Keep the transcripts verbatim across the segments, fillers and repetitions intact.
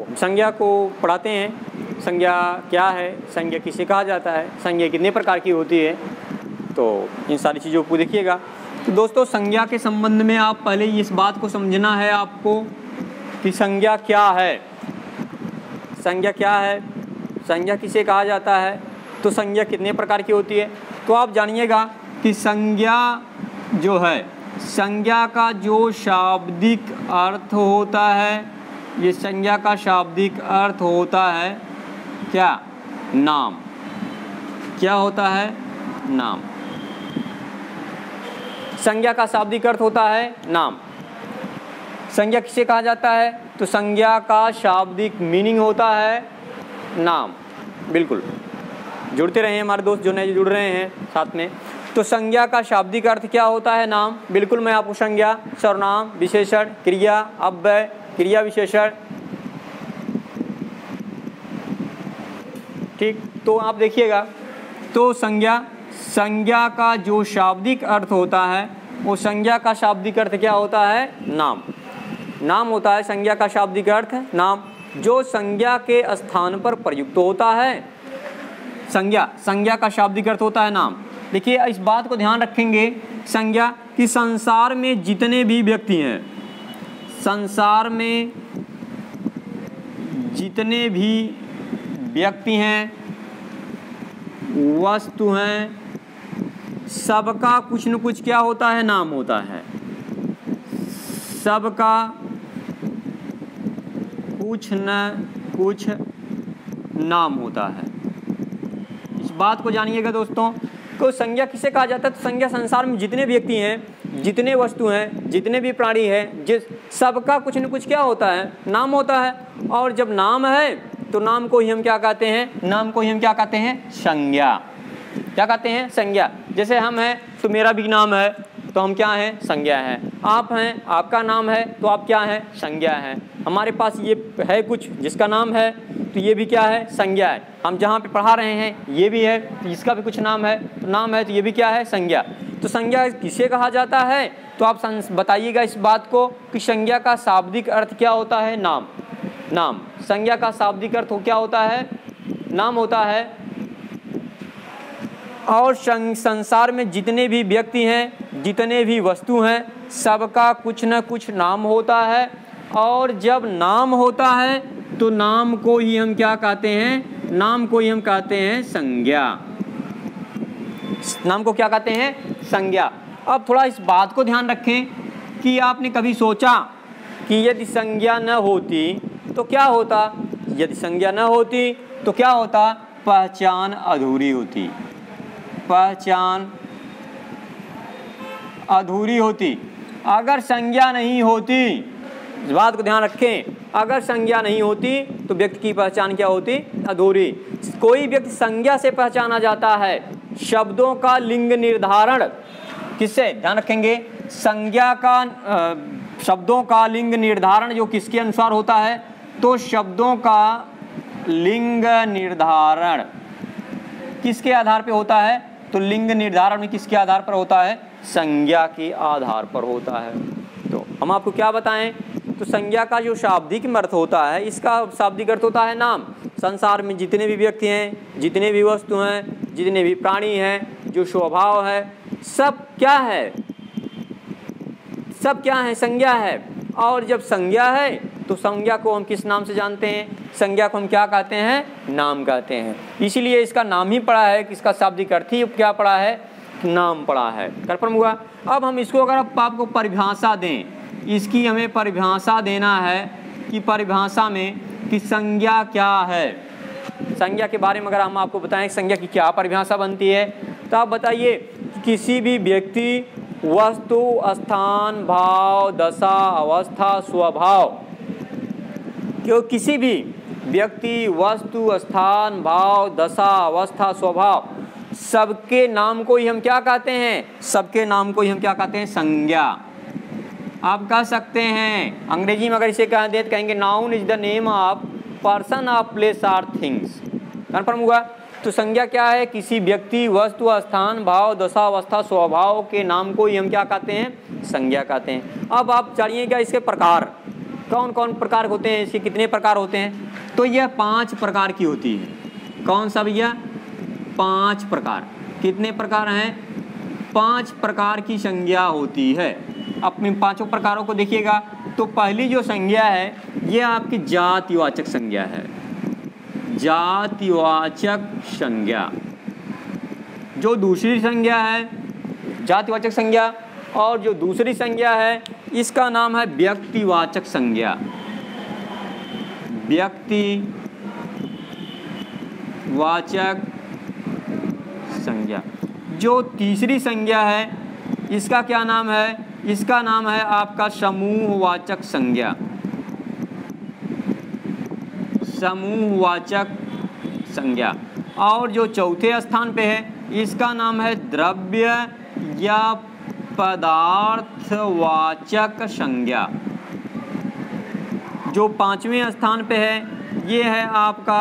को संज्ञा को पढ़ाते हैं। संज्ञा क्या है, संज्ञा किसे कहा जाता है, संज्ञा कितने प्रकार की होती है, तो इन सारी चीज़ों को देखिएगा। तो दोस्तों संज्ञा के संबंध में आप पहले इस बात को समझना है आपको कि संज्ञा क्या है। संज्ञा क्या है, संज्ञा किसे कहा जाता है, तो संज्ञा कितने प्रकार की होती है। तो आप जानिएगा कि संज्ञा जो है, संज्ञा का जो शाब्दिक अर्थ होता है, ये संज्ञा का शाब्दिक अर्थ होता है क्या, नाम। क्या होता है, नाम। संज्ञा का शाब्दिक अर्थ होता है नाम। संज्ञा किसे कहा जाता है, तो संज्ञा का शाब्दिक मीनिंग होता है नाम। बिल्कुल जुड़ते रहे हमारे दोस्त जो नए जुड़ रहे हैं साथ में। तो संज्ञा का शाब्दिक अर्थ क्या होता है, नाम। बिल्कुल मैं आपको संज्ञा, सर्वनाम, विशेषण, क्रिया, अव्यय, क्रिया विशेषण, ठीक। तो आप देखिएगा, तो संज्ञा संज्ञा का जो शाब्दिक अर्थ होता है, वो संज्ञा का शाब्दिक अर्थ क्या होता है, नाम। नाम होता है संज्ञा का शाब्दिक अर्थ नाम, जो संज्ञा के स्थान पर प्रयुक्त होता है। संज्ञा संज्ञा का शाब्दिक अर्थ होता है नाम। देखिए इस बात को ध्यान रखेंगे, संज्ञा कि संसार में जितने भी व्यक्ति हैं, संसार में जितने भी व्यक्ति हैं, वस्तु हैं, सबका कुछ न कुछ क्या होता है, नाम होता है। सबका कुछ न कुछ नाम होता है। इस बात को जानिएगा दोस्तों, को संज्ञा किसे कहा जाता है, तो संज्ञा संसार में जितने व्यक्ति हैं, जितने वस्तु हैं, जितने भी प्राणी हैं, जिस सबका कुछ न कुछ क्या होता है, नाम होता है। और जब नाम है तो नाम को ही हम क्या कहते हैं, नाम को ही हम क्या कहते हैं, संज्ञा। क्या कहते हैं, संज्ञा। जैसे हम हैं तो मेरा भी नाम है, तो हम क्या हैं, संज्ञा है। आप हैं, आपका नाम है, तो आप क्या हैं, संज्ञा है। हमारे पास ये है कुछ जिसका नाम है, तो ये भी क्या है, संज्ञा है। हम जहाँ पे पढ़ा रहे हैं ये भी है, तो इसका भी कुछ नाम है, तो नाम है, तो ये भी क्या है, संज्ञा। तो संज्ञा किसे कहा जाता है, तो आप बताइएगा इस बात को कि संज्ञा का शाब्दिक अर्थ क्या होता है, नाम। नाम संज्ञा का शाब्दिक अर्थ क्या होता है, नाम होता है। और संसार में जितने भी व्यक्ति हैं, जितने भी वस्तु हैं, सबका कुछ न कुछ नाम होता है। और जब नाम होता है तो नाम को ही हम क्या कहते हैं, नाम को ही हम कहते हैं संज्ञा। नाम को क्या कहते हैं, संज्ञा। अब थोड़ा इस बात को ध्यान रखें कि आपने कभी सोचा कि यदि संज्ञा न होती तो क्या होता, यदि संज्ञा न होती तो क्या होता, पहचान अधूरी होती। पहचान अधूरी होती। अगर संज्ञा नहीं होती, इस बात को ध्यान रखें, अगर संज्ञा नहीं होती तो व्यक्ति की पहचान क्या होती, अधूरी। कोई व्यक्ति संज्ञा से पहचाना जाता है। शब्दों का लिंग निर्धारण किससे, ध्यान रखेंगे, संज्ञा का आ, शब्दों का लिंग निर्धारण जो किसके अनुसार होता है, तो शब्दों का लिंग निर्धारण किसके आधार पर होता है, तो लिंग निर्धारण में किसके आधार पर होता है, संज्ञा के आधार पर होता है। तो हम आपको क्या बताएं, तो संज्ञा का जो शाब्दिक अर्थ होता है, इसका शाब्दिक अर्थ होता है नाम। संसार में जितने भी व्यक्ति हैं, जितने भी वस्तु हैं, जितने भी प्राणी हैं, जो स्वभाव है, सब क्या है, सब क्या है, संज्ञा है। और जब संज्ञा है तो संज्ञा को हम किस नाम से जानते हैं, संज्ञा को हम क्या कहते हैं, नाम कहते हैं। इसीलिए इसका नाम ही पड़ा है, कि इसका शाब्दिक अर्थ ही क्या पड़ा है, नाम पड़ा है। कन्फर्म हुआ। अब हम इसको अगर आपको परिभाषा दें, इसकी हमें परिभाषा देना है कि परिभाषा में कि संज्ञा क्या है। संज्ञा के बारे में अगर हम आपको बताएं संज्ञा की क्या परिभाषा बनती है, तो आप बताइए किसी भी व्यक्ति, वस्तु, स्थान, भाव, दशा, अवस्था, स्वभाव, क्यों किसी भी व्यक्ति, वस्तु, स्थान, भाव, दशा, अवस्था, स्वभाव, सबके नाम को ही हम क्या कहते हैं, सबके नाम को ही हम क्या कहते हैं, संज्ञा। आप कह सकते हैं अंग्रेजी में अगर इसे कह दें तो कहेंगे noun is the name of person of place or things. Confirm हुआ। तो संज्ञा क्या है, किसी व्यक्ति, वस्तु, स्थान, भाव, दशा, अवस्था, स्वभाव के नाम को ही हम क्या कहते हैं, संज्ञा कहते हैं। अब आप जानिएगा इसके प्रकार, कौन कौन प्रकार होते हैं, इसके कितने प्रकार होते हैं? तो यह पांच प्रकार की होती है। कौन सा भैया? पांच प्रकार। कितने प्रकार हैं? पांच प्रकार की संज्ञा होती है। अपने पांचों प्रकारों को देखिएगा। तो पहली जो संज्ञा है ये आपकी जातिवाचक संज्ञा है। जातिवाचक संज्ञा। जो दूसरी संज्ञा है जातिवाचक संज्ञा, और जो दूसरी संज्ञा है इसका नाम है व्यक्तिवाचक संज्ञा। व्यक्तिवाचक संज्ञा। जो तीसरी संज्ञा है इसका क्या नाम है? इसका नाम है आपका समूहवाचक संज्ञा। समूहवाचक संज्ञा। और जो चौथे स्थान पे है इसका नाम है द्रव्य या पदार्थवाचक संज्ञा। जो पांचवें स्थान पे है ये है आपका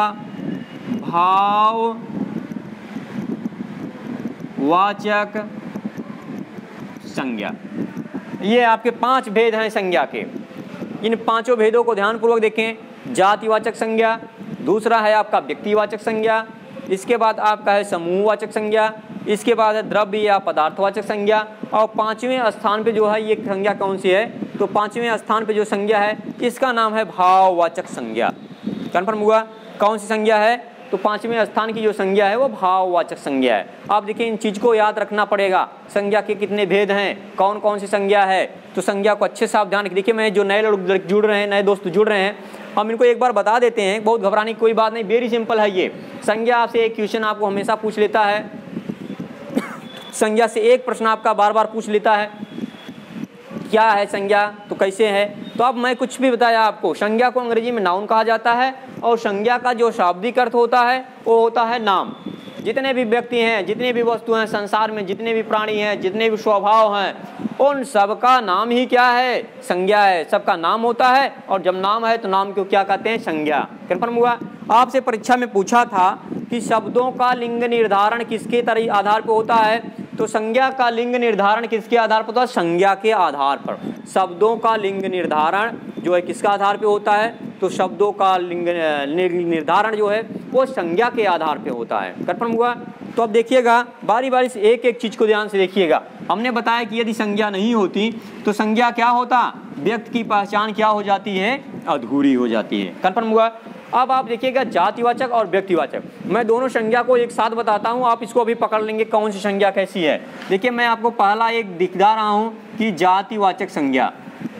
भाववाचक संज्ञा। ये आपके पांच भेद हैं संज्ञा के। इन पांचों भेदों को ध्यानपूर्वक देखें। जातिवाचक संज्ञा, दूसरा है आपका व्यक्तिवाचक संज्ञा, इसके बाद आपका है समूहवाचक संज्ञा, इसके बाद है द्रव्य या पदार्थवाचक संज्ञा, और पांचवें स्थान पे जो है ये संज्ञा कौन सी है? तो पांचवें स्थान पे जो संज्ञा है इसका नाम है भाववाचक संज्ञा। कन्फर्म हुआ? कौन सी संज्ञा है? तो पांचवें स्थान की जो संज्ञा है वो भाववाचक संज्ञा है। आप देखिए इन चीज को याद रखना पड़ेगा। संज्ञा के कितने भेद हैं, कौन कौन सी संज्ञा है, तो संज्ञा को अच्छे से आप ध्यान रखिए। देखिए मैं जो नए लोग जुड़ रहे हैं, नए दोस्त जुड़ रहे हैं, हम इनको एक बार बता देते हैं। बहुत घबराने की कोई बात नहीं, वेरी सिंपल है ये। संज्ञा आपसे एक क्वेश्चन आपको हमेशा पूछ लेता है। संज्ञा से एक प्रश्न आपका बार बार पूछ लेता है, क्या है संज्ञा, तो कैसे है। तो अब मैं कुछ भी बताया आपको। संज्ञा को अंग्रेजी में नाउन कहा जाता है, और संज्ञा का जो शाब्दिक अर्थ होता है वो होता है नाम। जितने भी व्यक्ति हैं, जितने भी वस्तु हैं संसार में, जितने भी प्राणी हैं, जितने भी स्वभाव हैं, उन सबका नाम ही क्या है? संज्ञा है। सबका नाम होता है, और जब नाम है तो नाम को क्या कहते हैं? संज्ञा। कन्फर्म हुआ? आपसे परीक्षा में पूछा था कि शब्दों का लिंग निर्धारण किसके तरह आधार पर होता है? तो संज्ञा का लिंग निर्धारण किसके आधार पर होता है? संज्ञा के आधार पर। शब्दों का लिंग निर्धारण जो है किसका आधार पे होता है? तो शब्दों का लिंग निर्धारण जो है वो संज्ञा के आधार पे होता है। कन्फर्म हुआ? तो अब देखिएगा बारी बारी से एक एक चीज को ध्यान से देखिएगा। हमने बताया कि यदि संज्ञा नहीं होती तो संज्ञा क्या होता? व्यक्ति की पहचान क्या हो जाती है? अधूरी हो जाती है। कन्फर्म हुआ? अब आप देखिएगा जातिवाचक और व्यक्तिवाचक, मैं दोनों संज्ञा को एक साथ बताता हूं, आप इसको भी पकड़ लेंगे कौन सी संज्ञा कैसी है। देखिए मैं आपको पहला एक दिखा रहा हूं कि जातिवाचक संज्ञा।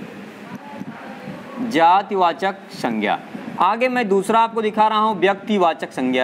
जातिवाचक संज्ञा। आगे मैं दूसरा आपको दिखा रहा हूं व्यक्तिवाचक संज्ञा।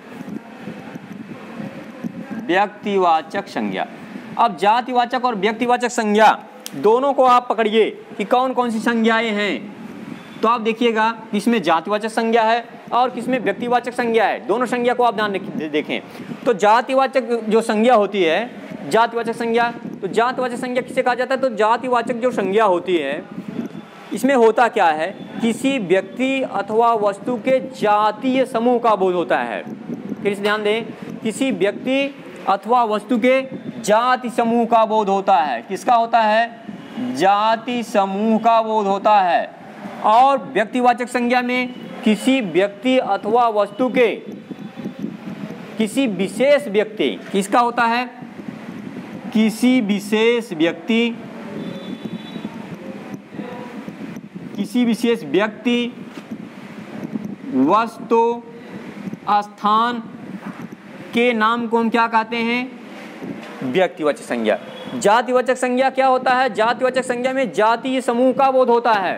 व्यक्तिवाचक संज्ञा। अब जातिवाचक और व्यक्तिवाचक संज्ञा दोनों को आप पकड़िए कि कौन कौन सी संज्ञाएं हैं। तो आप देखिएगा किसमें जातिवाचक संज्ञा है और किसमें व्यक्तिवाचक संज्ञा है। दोनों संज्ञा को आप ध्यान देखें। तो जातिवाचक जो संज्ञा होती है, जातिवाचक संज्ञा, तो जातिवाचक संज्ञा किसे कहा जाता है? तो जातिवाचक जो संज्ञा होती है इसमें होता क्या है? किसी व्यक्ति अथवा वस्तु के जातीय समूह का बोध होता है। फिर से ध्यान दें, किसी व्यक्ति अथवा वस्तु के जाति समूह का बोध होता है। किसका होता है? जाति समूह का बोध होता है। और व्यक्तिवाचक संज्ञा में किसी व्यक्ति अथवा वस्तु के किसी विशेष व्यक्ति, किसका होता है? किसी विशेष व्यक्ति, किसी विशेष व्यक्ति, वस्तु, स्थान के नाम को हम क्या कहते हैं? व्यक्तिवाचक संज्ञा। जातिवाचक संज्ञा क्या होता है? जातिवाचक संज्ञा में जातीय समूह का बोध होता है।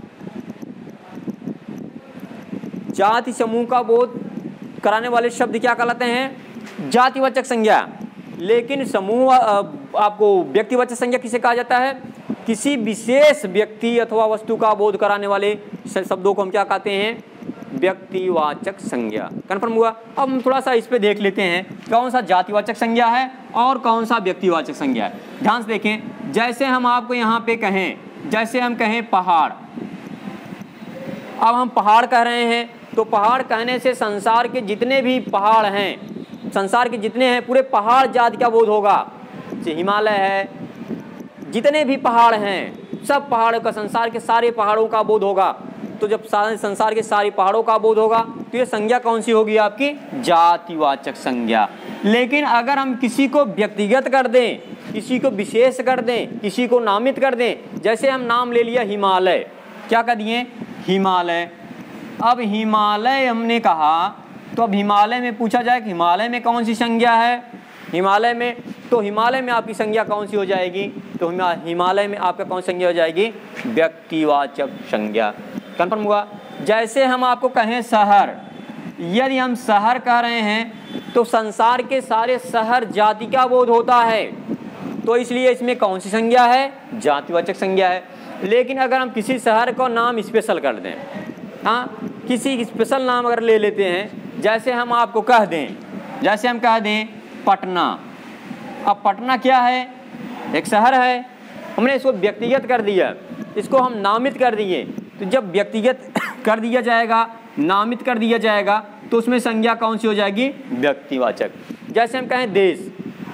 जाति समूह का बोध कराने वाले शब्द क्या कहलाते हैं? जातिवाचक संज्ञा। लेकिन समूह आपको व्यक्तिवाचक संज्ञा किसे कहा जाता है? किसी विशेष व्यक्ति अथवा वस्तु का बोध कराने वाले शब्दों को हम क्या कहते हैं? व्यक्तिवाचक संज्ञा। कन्फर्म हुआ? अब हम थोड़ा सा इस पे देख लेते हैं कौन सा जातिवाचक संज्ञा है और कौन सा व्यक्तिवाचक संज्ञा है। ध्यान से देखें। जैसे हम आपको यहाँ पे कहें, जैसे हम कहें पहाड़, अब हम पहाड़ कह रहे हैं तो पहाड़ कहने से संसार के जितने भी पहाड़ हैं, संसार के जितने हैं पूरे पहाड़ जाति का बोध होगा। जैसे हिमालय है, जितने भी पहाड़ हैं सब पहाड़ों का, संसार के सारे पहाड़ों का बोध होगा। तो जब सारे संसार के सारे पहाड़ों का बोध होगा तो ये संज्ञा कौन सी होगी आपकी? जातिवाचक संज्ञा। लेकिन अगर हम किसी को व्यक्तिगत कर दें, किसी को विशेष कर दें, किसी को नामित कर दें, जैसे हम नाम ले लिया हिमालय, क्या कर दिए? हिमालय। अब हिमालय हमने कहा तो अब हिमालय में पूछा जाए कि हिमालय में कौन सी संज्ञा है? हिमालय में, तो हिमालय में आपकी संज्ञा कौन सी हो जाएगी? तो हिमालय में आपका कौन सी संज्ञा हो जाएगी? व्यक्तिवाचक संज्ञा। कन्फर्म हुआ? जैसे हम आपको कहें शहर, यदि हम शहर कह रहे हैं तो संसार के सारे शहर जाति का बोध होता है, तो इसलिए इसमें कौन सी संज्ञा है? जातिवाचक संज्ञा है। लेकिन अगर हम किसी शहर को नाम स्पेशल कर दें, हाँ, किसी स्पेशल नाम अगर ले लेते हैं, जैसे हम आपको कह दें, जैसे हम कह दें पटना। अब पटना क्या है? एक शहर है, हमने इसको व्यक्तिगत कर दिया, इसको हम नामित कर दिए। तो जब व्यक्तिगत कर दिया जाएगा, नामित कर दिया जाएगा, तो उसमें संज्ञा कौन सी हो जाएगी? व्यक्तिवाचक। जैसे हम कहें देश,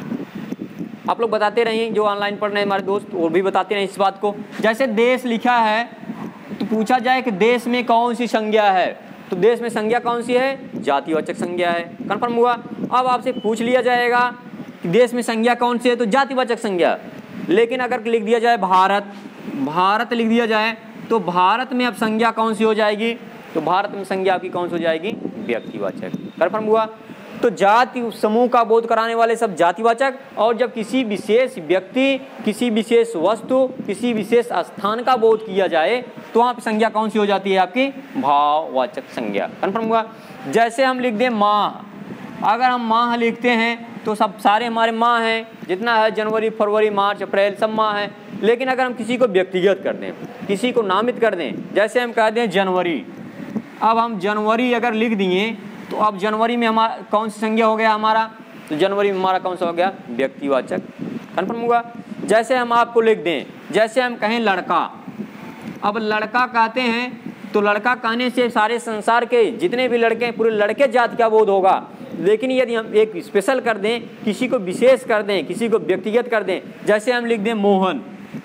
आप लोग बताते रहिए, जो ऑनलाइन पढ़ रहे हैं हमारे दोस्त वो भी बताते रहे इस बात को। जैसे देश लिखा है तो पूछा जाए कि देश में कौन सी संज्ञा है, तो देश में संज्ञा कौन सी है? जातिवाचक संज्ञा है। कन्फर्म हुआ? अब आपसे पूछ लिया जाएगा कि देश में संज्ञा कौन सी है, तो जातिवाचक संज्ञा। लेकिन अगर लिख दिया जाए भारत, भारत लिख दिया जाए, तो भारत में अब संज्ञा कौन सी हो जाएगी? तो भारत में संज्ञा आपकी कौन सी हो जाएगी? व्यक्तिवाचक। कन्फर्म हुआ? तो जाति समूह का बोध कराने वाले सब जातिवाचक, और जब किसी विशेष व्यक्ति, किसी विशेष वस्तु, किसी विशेष स्थान का बोध किया जाए तो वहाँ पर संज्ञा कौन सी हो जाती है? आपकी भाववाचक संज्ञा। कन्फर्म हुआ? जैसे हम लिख दें माह, अगर हम माह लिखते हैं तो सब सारे हमारे माह हैं, जितना है जनवरी, फरवरी, मार्च, अप्रैल, सब माह हैं। लेकिन अगर हम किसी को व्यक्तिगत कर दें, किसी को नामित कर दें, जैसे हम कह दें जनवरी, अब हम जनवरी अगर लिख दिए तो अब जनवरी में हमारा कौन सी संज्ञा हो गया हमारा? तो जनवरी में हमारा कौन सा हो गया? व्यक्तिवाचक। कन्फर्म हुआ? जैसे हम आपको लिख दें, जैसे हम कहें लड़का, अब लड़का कहते हैं तो लड़का कहने से सारे संसार के जितने भी लड़के हैं पूरे लड़के जाति का बोध होगा। लेकिन यदि हम एक स्पेशल कर दें, किसी को विशेष कर दें, किसी को व्यक्तिगत कर दें, जैसे हम लिख दें मोहन,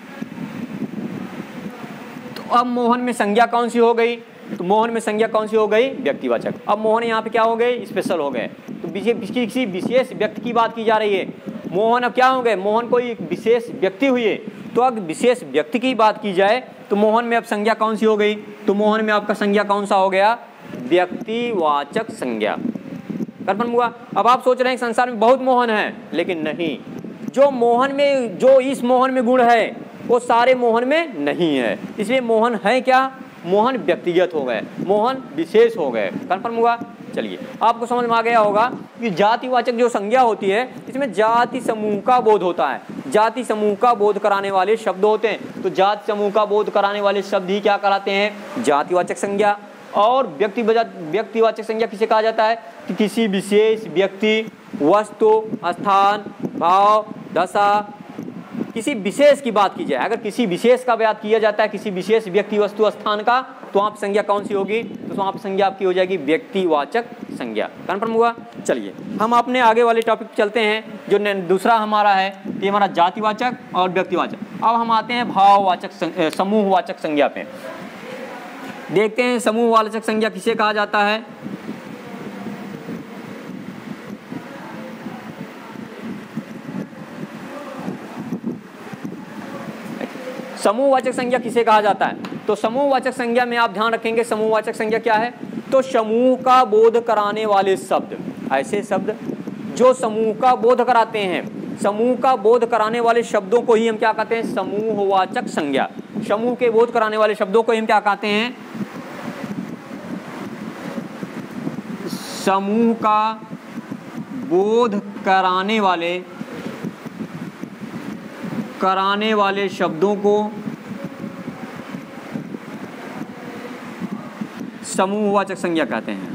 तो अब मोहन में संज्ञा कौन सी हो गई? तो मोहन में संज्ञा कौन सी हो गई? व्यक्तिवाचक। अब मोहन यहाँ पे क्या हो गए? स्पेशल हो गए। तो किसी विशेष व्यक्ति की बात की जा रही है। मोहन अब क्या हो गए? मोहन कोई एक विशेष व्यक्ति हुए। तो अगर विशेष व्यक्ति की बात की जाए तो मोहन में अब संज्ञा कौन सी हो गई? तो मोहन में आपका संज्ञा कौन सा हो गया? व्यक्तिवाचक संज्ञा। कन्फर्म हुआ? अब आप सोच रहे हैं संसार में बहुत मोहन है, लेकिन नहीं, जो मोहन में, जो इस मोहन में गुण है वो सारे मोहन में नहीं है। इसलिए मोहन है क्या? मोहन व्यक्तिगत हो गए, मोहन विशेष हो गए। कन्फर्म हुआ? चलिए, आपको समझ में आ गया होगा कि जातिवाचक जो संज्ञा होती है इसमें जाति समूह का बोध होता है, जाति समूह का बोध कराने वाले शब्द होते हैं। तो जाति समूह का बोध कराने वाले शब्द ही क्या कहलाते हैं? जातिवाचक संज्ञा। और व्यक्ति व्यक्तिवाचक संज्ञा किसे कहा जाता है? कि किसी विशेष व्यक्ति, वस्तु, स्थान, भाव, दशा, किसी विशेष की बात की जाए, अगर किसी विशेष का बात किया जाता है, किसी विशेष व्यक्ति, वस्तु, स्थान का, तो वहाँ पर संज्ञा कौन सी होगी? तो वहाँ पर संज्ञा आपकी हो जाएगी व्यक्तिवाचक संज्ञा। कन्फर्म हुआ? चलिए, हम अपने आगे वाले टॉपिक चलते हैं, जो दूसरा हमारा है, ये हमारा जातिवाचक और व्यक्तिवाचक। अब हम आते हैं भाववाचक, समूहवाचक संज्ञा पे। देखते हैं समूहवाचक संज्ञा किसे कहा जाता है। समूहवाचक संज्ञा किसे कहा जाता है? तो समूहवाचक संज्ञा में आप ध्यान रखेंगे, समूहवाचक संज्ञा क्या है? तो समूह का बोध कराने वाले शब्द, ऐसे शब्द जो समूह का बोध कराते हैं, समूह का बोध कराने वाले शब्दों को ही हम क्या कहते हैं? समूहवाचक संज्ञा। समूह के बोध कराने वाले शब्दों को हम क्या कहते हैं? समूह का बोध कराने वाले कराने वाले शब्दों को समूहवाचक संज्ञा कहते हैं।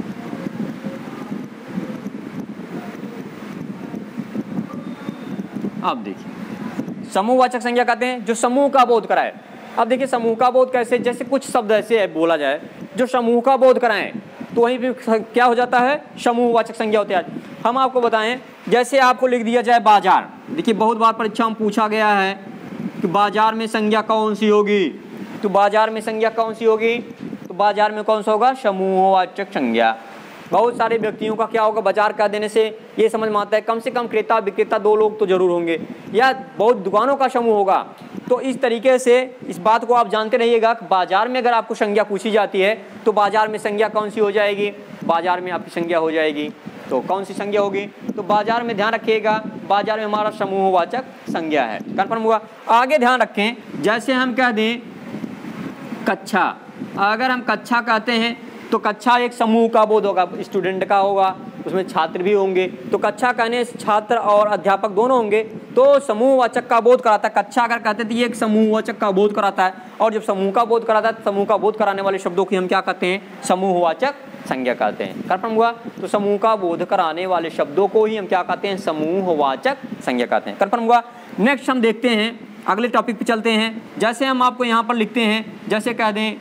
अब देखिए, समूहवाचक संज्ञा कहते हैं जो समूह का बोध कराए। अब देखिए समूह का बोध कैसे? जैसे कुछ शब्द ऐसे है बोला जाए जो समूह का बोध कराएं, तो वहीं पे क्या हो जाता है? समूहवाचक संज्ञा होती है। हम आपको बताएं, जैसे आपको लिख दिया जाए बाजार। देखिए बहुत बार परीक्षा में पूछा गया है कि बाजार में संज्ञा कौन सी होगी, तो बाजार में संज्ञा कौन सी होगी, तो बाजार में कौन सा होगा, समूहवाचक संज्ञा। बहुत सारे व्यक्तियों का क्या होगा, बाजार कह देने से ये समझ में आता है कम से कम क्रेता विक्रेता दो लोग तो जरूर होंगे, या बहुत दुकानों का समूह होगा। तो इस तरीके से इस बात को आप जानते रहिएगा कि बाजार में अगर आपको संज्ञा पूछी जाती है तो बाजार में संज्ञा कौन सी हो जाएगी, बाजार में आपकी संज्ञा हो जाएगी, तो कौन सी संज्ञा होगी, तो बाजार में ध्यान रखिएगा, बाजार में हमारा समूहवाचक संज्ञा है। कन्फर्म हुआ। आगे ध्यान रखें, जैसे हम कह दें कक्षा, अगर हम कक्षा कहते हैं तो कक्षा एक समूह का बोध होगा, स्टूडेंट का होगा, उसमें छात्र भी होंगे, तो कक्षा कहने से छात्र और अध्यापक दोनों होंगे, तो समूहवाचक का बोध कराता है। कक्षा अगर कहते हैं तो ये एक समूहवाचक का बोध कराता है, और जब समूह का बोध कराता है तो समूह का बोध कराने वाले शब्दों की हम क्या कहते हैं, समूहवाचक संज्ञा कहते हैं। कन्फर्म हुआ। तो समूह का बोध कराने वाले शब्दों को ही हम क्या कहते हैं, समूहवाचक संज्ञा कहते हैं। कन्फर्म हुआ। नेक्स्ट हम देखते हैं, अगले टॉपिक पे चलते हैं। जैसे हम आपको यहाँ पर लिखते हैं, जैसे कह दें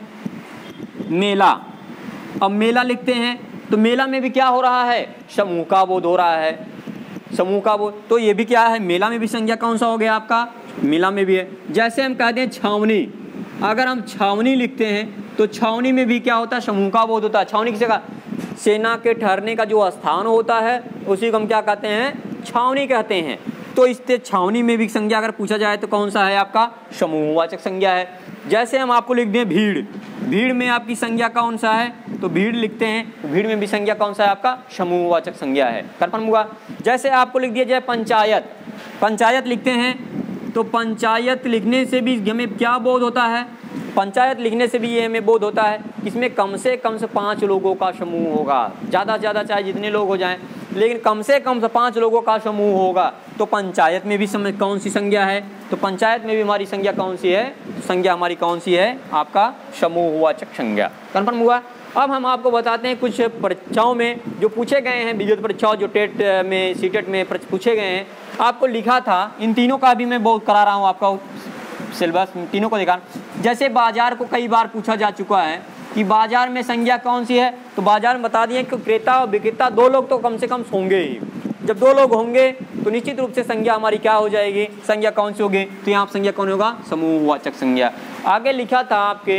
मेला, अब मेला लिखते हैं तो मेला में भी क्या हो रहा है, समूह का बोध हो रहा है, समूह का बोध, तो ये भी क्या है, मेला में भी संज्ञा कौन सा हो गया आपका, मेला में भी है। जैसे हम कहते हैं छावनी, अगर हम छावनी लिखते हैं तो छावनी में भी क्या होता है, समूह का बोध होता है। छावनी किसी का, सेना के ठहरने का जो स्थान होता है उसी को हम क्या कहते हैं, छावनी कहते हैं। तो इससे छावनी में भी संज्ञा अगर पूछा जाए तो कौन सा है आपका, समूहवाचक संज्ञा है। जैसे हम आपको लिख दें भीड़, भीड़ में आपकी संज्ञा कौन सा है, तो भीड़ लिखते हैं, तो भीड़ में भी संज्ञा कौन सा है आपका, समूहवाचक संज्ञा है। कन्फर्म हुआ। जैसे आपको लिख दिया जाए पंचायत, पंचायत लिखते हैं तो पंचायत लिखने से भी हमें क्या बोध होता है, पंचायत लिखने से भी ये हमें बोध होता है, इसमें कम से कम से पाँच लोगों का समूह होगा, ज़्यादा से ज़्यादा चाहे जितने लोग हो जाएं, लेकिन कम से कम से पाँच लोगों का समूह होगा। तो पंचायत में भी समय कौन सी संज्ञा है, तो पंचायत में भी हमारी संज्ञा कौन सी है, संज्ञा हमारी कौन सी है, आपका समूहवाचक संज्ञा। कन्फर्म हुआ। अब हम आपको बताते हैं कुछ परीक्षाओं में जो पूछे गए हैं, विद्युत परीक्षाओं जो टेट में सीटेट में पूछे गए हैं, आपको लिखा था, इन तीनों का भी मैं बहुत करा रहा हूँ आपका सिलेबस, तीनों को दिखा। जैसे बाजार को कई बार पूछा जा चुका है कि बाजार में संज्ञा कौन सी है, तो बाजार में बता दिए कि क्रेता और विक्रेता दो लोग तो कम से कम होंगे ही। जब दो लोग होंगे तो निश्चित रूप से संज्ञा हमारी क्या हो जाएगी, संज्ञा कौन सी होगी, तो यहाँ संज्ञा कौन होगा, समूहवाचक संज्ञा। आगे लिखा था आपके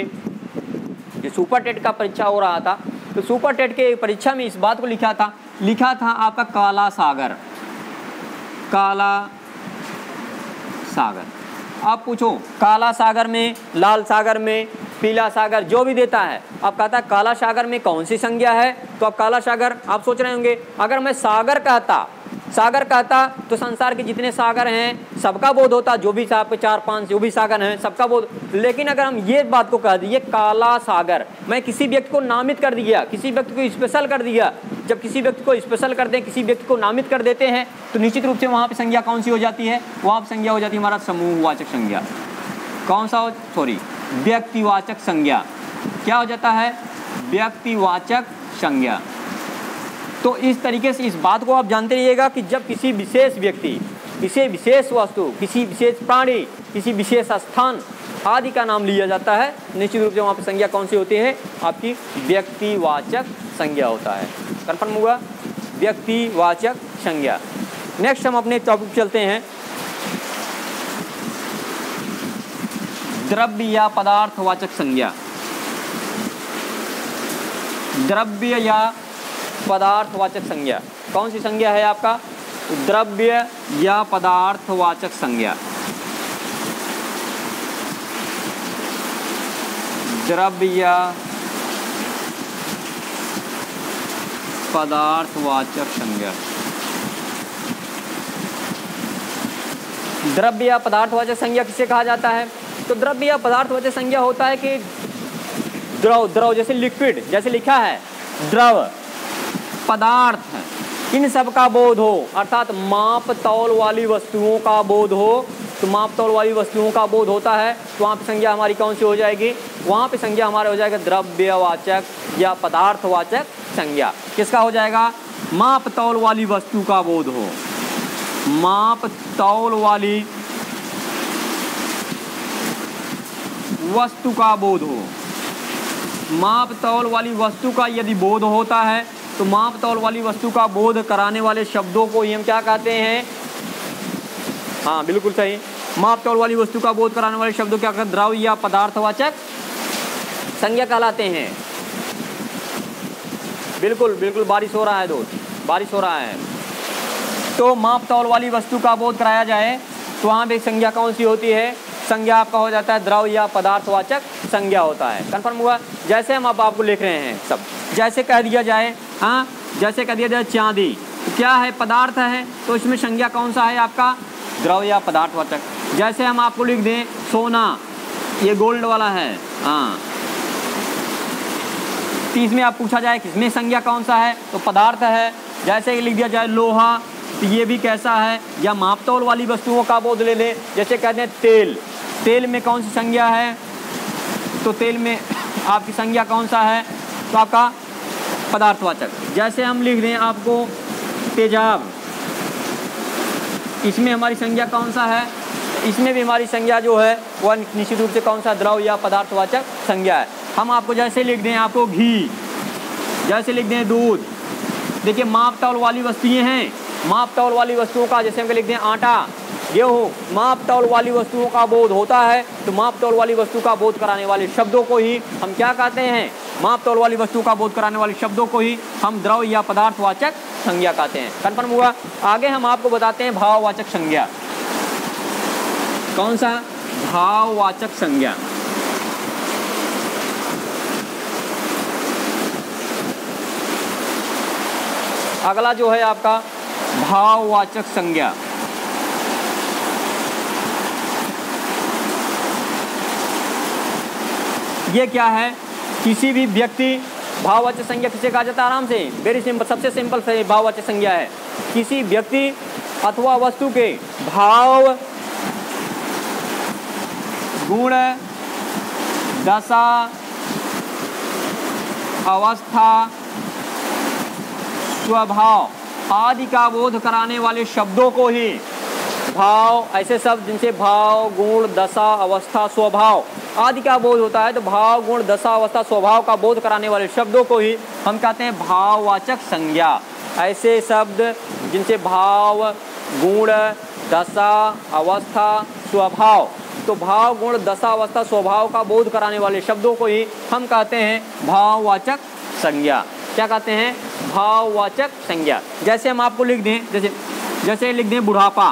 जो सुपर टेट का परीक्षा हो रहा था, तो सुपर टेट के परीक्षा में इस बात को लिखा था, लिखा था आपका काला सागर, काला सागर। आप पूछो काला सागर में, लाल सागर में, पीला सागर जो भी देता है, अब कहता है काला सागर में कौन सी संज्ञा है, तो अब काला सागर आप सोच रहे होंगे, अगर मैं सागर कहता, सागर कहता तो संसार के जितने सागर हैं सबका बोध होता, जो भी चार पांच जो भी सागर हैं सबका बोध। लेकिन अगर हम ये बात को कह दिए काला सागर, मैं किसी व्यक्ति को नामित कर दिया, किसी व्यक्ति को स्पेशल कर दिया, जब किसी व्यक्ति को स्पेशल कर दें, किसी व्यक्ति को नामित कर देते हैं, तो निश्चित रूप से वहाँ पर संज्ञा कौन सी हो जाती है, वहाँ पर संज्ञा हो जाती है हमारा समूहवाचक संज्ञा। कौन सा हो, सॉरी व्यक्तिवाचक संज्ञा, क्या हो जाता है, व्यक्तिवाचक संज्ञा। तो इस तरीके से इस बात को आप जानते रहिएगा कि जब किसी विशेष व्यक्ति, किसी विशेष वस्तु, किसी विशेष प्राणी, किसी विशेष स्थान आदि का नाम लिया जाता है, निश्चित रूप से वहाँ पर संज्ञा कौन सी होती है, आपकी व्यक्तिवाचक संज्ञा होता है। कन्फर्म हुआ, व्यक्तिवाचक संज्ञा। नेक्स्ट हम अपने टॉपिक चलते हैं, द्रव्य या पदार्थवाचक संज्ञा। द्रव्य या पदार्थवाचक संज्ञा कौन सी संज्ञा है आपका, द्रव्य या पदार्थवाचक संज्ञा। द्रव्य या पदार्थवाचक संज्ञा, द्रव्य या पदार्थवाचक संज्ञा किसे कहा जाता है, तो द्रव्य या पदार्थवाचक संज्ञा होता है कि द्रव, द्रव जैसे लिक्विड, जैसे लिखा है द्रव, पदार्थ, इन सब का बोध हो, अर्थात माप तौल वाली वस्तुओं का बोध हो, तो माप तौल वाली वस्तुओं का बोध होता है, तो वहाँ पे संज्ञा हमारी कौन सी हो जाएगी, वहाँ पे संज्ञा हमारा हो जाएगा द्रव्यवाचक या पदार्थवाचक संज्ञा। किसका हो जाएगा, माप तौल वाली वस्तु का बोध हो, माप तौल वाली वस्तु का बोध हो, माप तौल वाली वस्तु का यदि बोध होता है तो माप तौल वाली वस्तु का बोध कराने वाले शब्दों को ही हम क्या कहते हैं, हाँ बिल्कुल सही, माप तौल वाली वस्तु का बोध कराने वाले शब्दों क्या कहते, द्रव्य या पदार्थवाचक संज्ञा कहलाते हैं। बिल्कुल बिल्कुल बारिश हो रहा है दोस्त, बारिश हो रहा है। तो माप तौल वाली वस्तु का बोध कराया जाए तो वहाँ पे संज्ञा कौन सी होती है, संज्ञा आपका हो जाता है द्रव्य या पदार्थवाचक संज्ञा होता है। कन्फर्म हुआ। जैसे हम अब आपको लिख रहे हैं सब, जैसे कह दिया जाए, हाँ जैसे कह दिया जाए चांदी, तो क्या है, पदार्थ है, तो इसमें संज्ञा कौन सा है आपका, द्रव्य या पदार्थवाचक। जैसे हम आपको लिख दें सोना, ये गोल्ड वाला है, हाँ, तो इसमें आप पूछा जाए किसमें संज्ञा कौन सा है, तो पदार्थ है। जैसे कि लिख दिया जाए लोहा, तो ये भी कैसा है, या माप तौल वाली वस्तुओं का बोध ले लें। जैसे कहते हैं तेल, तेल में कौन सी संज्ञा है, तो तेल में आपकी संज्ञा कौन सा है, तो आपका पदार्थवाचक। जैसे हम लिख दें आपको तेजाब, इसमें हमारी संज्ञा कौन सा है, इसमें भी हमारी संज्ञा जो है वह निश्चित रूप से कौन सा, द्रव्य या पदार्थवाचक संज्ञा है। हम आपको जैसे लिख दें आपको घी, जैसे लिख दें दूध, देखिए माप तौल वाली वस्तुएं हैं। माप तौल वाली वस्तुओं का, जैसे हम लिख दें आटा, गेहूँ, माप तौल वाली वस्तुओं का बोध होता है, तो माप तौल वाली वस्तु का बोध कराने वाले शब्दों को ही हम क्या कहते हैं, माप तौल वाली वस्तु का बोध कराने वाले शब्दों को ही हम द्रव्य या पदार्थवाचक संज्ञा कहते हैं। कन्फर्म हुआ। आगे हम आपको बताते हैं भाववाचक संज्ञा। कौन सा, भाववाचक संज्ञा। अगला जो है आपका भाववाचक संज्ञा। ये क्या है, किसी भी व्यक्ति, भाववाचक संज्ञा किसे कहा जाता है, आराम से, वेरी सिंपल, सबसे सिंपल से भाववाचक संज्ञा है किसी व्यक्ति अथवा वस्तु के भाव, गुण, दशा, अवस्था, स्वभाव आदि का बोध कराने वाले शब्दों को ही भाव, ऐसे शब्द जिनसे भाव, गुण, दशा, अवस्था, स्वभाव आदि का बोध होता है, तो भाव, गुण, दशा, अवस्था, स्वभाव का बोध कराने वाले शब्दों को ही हम कहते हैं भाववाचक संज्ञा। ऐसे शब्द जिनसे भाव, गुण, दशा, अवस्था, स्वभाव, तो भाव, गुण, दशा, अवस्था, स्वभाव का बोध कराने वाले शब्दों को ही हम कहते हैं भाववाचक संज्ञा। क्या कहते हैं, भाववाचक संज्ञा। जैसे हम आपको लिख दें, जैसे जैसे लिख दें बुढ़ापा,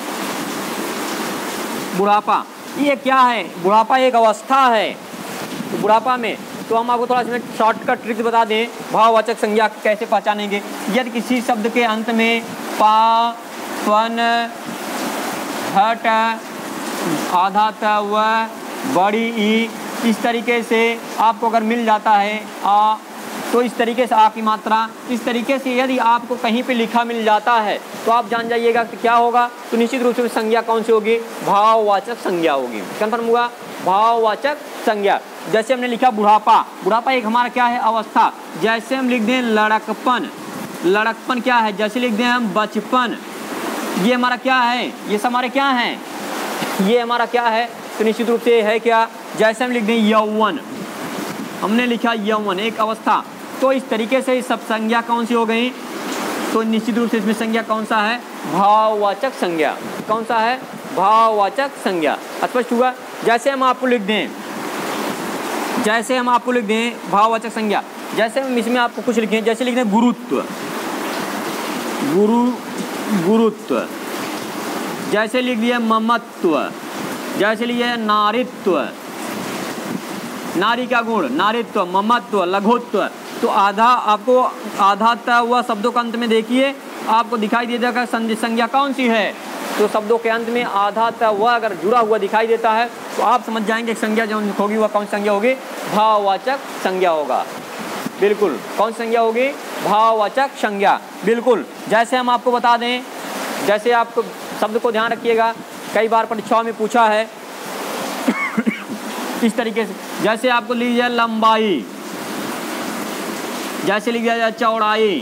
बुढ़ापा ये क्या है, बुढ़ापा एक अवस्था है। तो बुढ़ापा में, तो हम आपको थोड़ा इसमें शॉर्टकट ट्रिक बता दें, भाववाचक संज्ञा कैसे पहचानेंगे। यदि किसी शब्द के अंत में पा, पन, हट, आधा त, व, बड़ी ई, इस तरीके से आपको अगर मिल जाता है, आ, तो इस तरीके से आ की मात्रा, इस तरीके से यदि आपको कहीं पे लिखा मिल जाता है तो आप जान जाइएगा कि क्या होगा, तो निश्चित रूप से संज्ञा कौन सी होगी, भाववाचक संज्ञा होगी। कन्फर्म हुआ, भाववाचक संज्ञा। जैसे हमने लिखा बुढ़ापा, बुढ़ापा एक हमारा क्या है, अवस्था। जैसे हम लिख दें लड़कपन, लड़कपन क्या है, जैसे लिख दें हम बचपन, ये हमारा क्या है, ये सब हमारे क्या हैं, ये हमारा क्या है, तो निश्चित रूप से है क्या। जैसे हम लिख दें यौवन, हमने लिखा यौवन एक अवस्था, तो इस तरीके से सब संज्ञा कौन सी हो गई, तो निश्चित रूप से इसमें संज्ञा कौन सा है, भाववाचक संज्ञा। कौन सा है, भाववाचक संज्ञा। स्पष्ट हुआ। जैसे हम आपको लिख दें, जैसे हम आपको लिख दें भाववाचक संज्ञा, जैसे हम इसमें आपको कुछ लिखें, जैसे लिख दें गुरुत्व, गुरु, गुरुत्व। जैसे लिख दिया ममत्व, जैसे लिखिए नारित्व, नारी का गुण, नारित्व, ममत्व, लघुत्व। तो आधा आपको आधा त हुआ शब्दों के अंत में देखिए आपको दिखाई दे जाएगा संज्ञा कौन सी है, तो शब्दों के अंत में आधा त हुआ अगर जुड़ा हुआ दिखाई देता है तो आप समझ जाएंगे संज्ञा जो होगी वह कौन सी संज्ञा होगी, भाववाचक संज्ञा होगा। बिल्कुल, कौन सी संज्ञा होगी, भाववाचक संज्ञा। बिल्कुल, जैसे हम आपको बता दें, जैसे आप शब्द को ध्यान रखिएगा, कई बार परीक्षाओं में पूछा है इस तरीके से, जैसे आपको लिख दिया लंबाई, जैसे लिख दिया जाए चौड़ाई,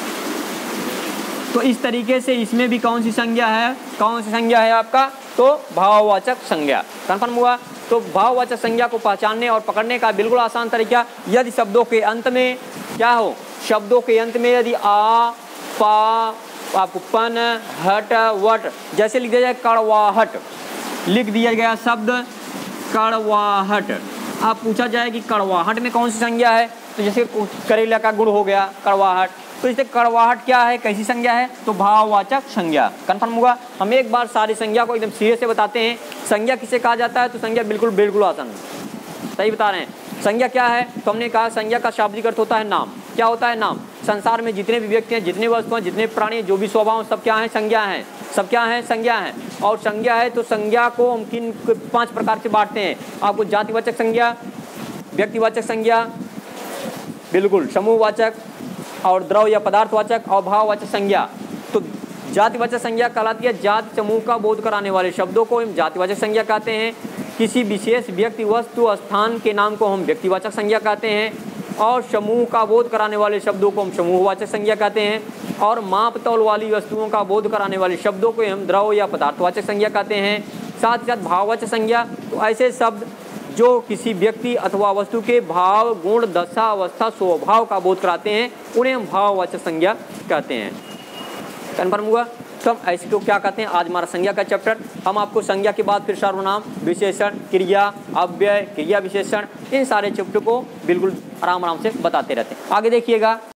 तो इस तरीके से इसमें भी कौन सी संज्ञा है, कौन सी संज्ञा है आपका, तो भाववाचक संज्ञा। कन्फर्म हुआ। तो भाववाचक संज्ञा को पहचानने और पकड़ने का बिल्कुल आसान तरीका, यदि शब्दों के अंत में क्या हो, शब्दों के अंत में यदि आ, पा, आपको पन, हट, वट, जैसे लिख दिया जाए कड़वाहट, लिख दिया गया शब्द कड़वाहट। अब पूछा जाए कि कड़वाहट में कौन सी संज्ञा है, तो जैसे करेला का गुड़ हो गया कड़वाहट, तो इससे कड़वाहट क्या है, कैसी संज्ञा है, तो भाववाचक संज्ञा। कंफर्म हुआ। हम एक बार सारी संज्ञा को एकदम सीधे से बताते हैं। संज्ञा किसे कहा जाता है, तो संज्ञा बिल्कुल बिल्कुल आसान, सही बता रहे हैं। संज्ञा क्या है, तो हमने कहा संज्ञा का शाब्दिक अर्थ होता है नाम। क्या होता है नाम, संसार में जितने भी व्यक्ति हैं, जितने वस्तु हैं, जितने प्राणी हैं, जो भी स्वभाव, सब क्या है, संज्ञा है। सब क्या है, संज्ञा है। और संज्ञा है तो संज्ञा को हम किन पांच प्रकार से बांटते हैं आपको, जातिवाचक संज्ञा, व्यक्तिवाचक संज्ञा, बिल्कुल समूहवाचक, और द्रव या पदार्थवाचक, और भाववाचक संज्ञा। तो जातिवाचक संज्ञा कहलाती है जाति समूह का बोध कराने वाले शब्दों को हम जातिवाचक संज्ञा कहते हैं। किसी विशेष व्यक्ति वस्तु स्थान के नाम को हम व्यक्तिवाचक संज्ञा कहते हैं। और समूह का बोध कराने वाले शब्दों को हम समूहवाचक संज्ञा कहते हैं। और माप तौल वाली वस्तुओं का बोध कराने वाले शब्दों को हम द्रव या पदार्थवाचक संज्ञा कहते हैं। साथ ही साथ भाववाचक संज्ञा, तो ऐसे शब्द जो किसी व्यक्ति अथवा वस्तु के भाव, गुण, दशा, अवस्था, स्वभाव का बोध कराते हैं, उन्हें हम भाववाचक संज्ञा कहते हैं। कन्फर्म हुआ। तो हम ऐसे को क्या कहते हैं, आज हमारा संज्ञा का चैप्टर, हम आपको संज्ञा के बाद फिर सर्वनाम, विशेषण, क्रिया, अव्यय, क्रिया विशेषण, इन सारे चैप्टर को बिल्कुल आराम आराम से बताते रहते हैं। आगे देखिएगा।